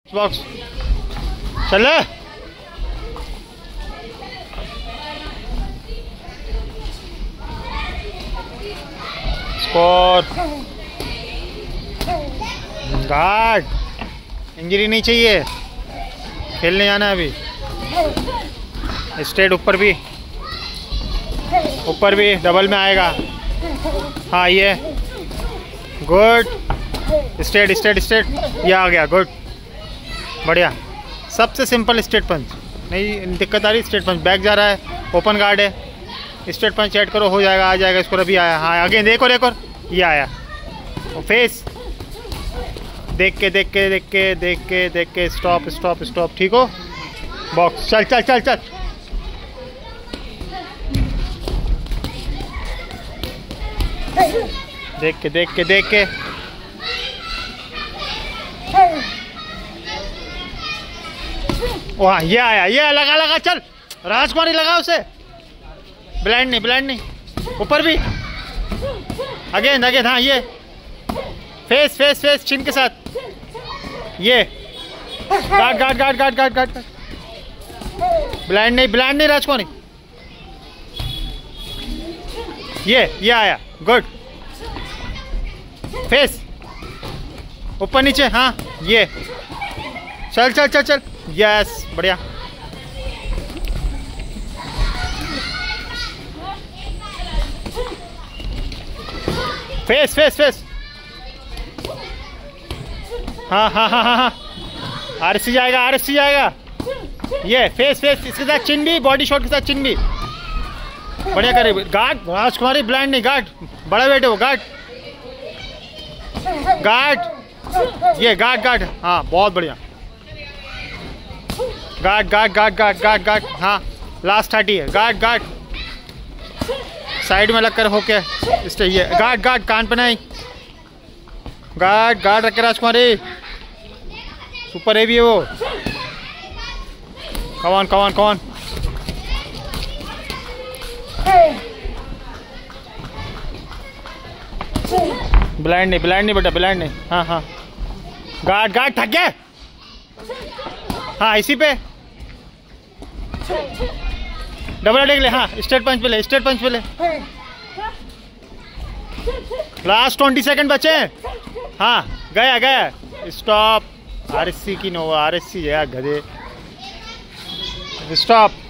Box चले। Score guard, injury नहीं चाहिए, खेलने जाना है अभी। स्ट्रेट ऊपर भी डबल में आएगा। हाँ ये गुड, स्ट्रेट स्ट्रेट स्ट्रेट, ये आ गया, गुड बढ़िया। सबसे सिंपल स्ट्रेट पंच, नहीं दिक्कत आ रही। स्ट्रेट पंच बैक जा रहा है, ओपन गार्ड है, स्ट्रेट पंच ऐड करो, हो जाएगा, आ जाएगा। इसको अभी आया, हाँ अगेन एक और ये आया। और फेस देख के स्टॉप स्टॉप स्टॉप, ठीक हो। बॉक्स चल चल चल चल। देख के वाह, ये आया, ये लगा चल राजकुमारी, लगा उसे। ब्लाइंड नहीं, ऊपर भी अगेन हाँ ये फेस चिन के साथ, ये गार्ड। ब्लाइंड नहीं राजकुमारी, ये आया, गुड। फेस ऊपर नीचे, हाँ ये चल, यस बढ़िया। फेस हाँ आरसी जाएगा। ये फेस इसके साथ चिन भी, बॉडी शॉट के साथ चिन भी बढ़िया करे। गार्ड राजकुमारी, ब्लाइंड नहीं, गार्ड बड़ा वेट है वो, गार्ड ये गार्ड, हाँ बहुत बढ़िया। गार्ड, हाँ लास्ट 30 है। गार्ड साइड में लग कर होके ये गार्ड कान पे नहीं। गार्ड रखे राजकुमारी, सुपर हेवी है वो। कौन ब्लाइंड नहीं बेटा, ब्लाइंड नहीं। हाँ गार्ड थक गया। हाँ इसी पे डबल अटैक ले। हाँ स्ट्रेट पंच पे ले। लास्ट 20 सेकंड बचे। हाँ गया स्टॉप। आरएससी की नो, आरएससी गया गधे। स्टॉप।